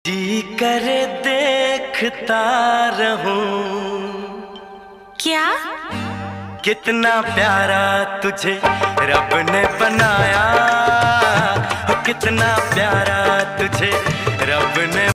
जी करे देखता रहूं। क्या? कितना प्यारा तुझे रब ने बनाया, कितना प्यारा तुझे रब ने